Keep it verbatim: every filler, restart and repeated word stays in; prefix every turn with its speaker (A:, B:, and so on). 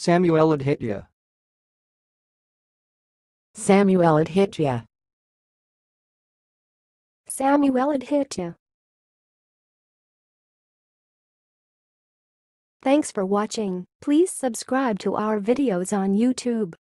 A: samueladhitya,
B: samueladhitya,
C: samueladhitya. Thanks for watching. Please subscribe to our videos on YouTube.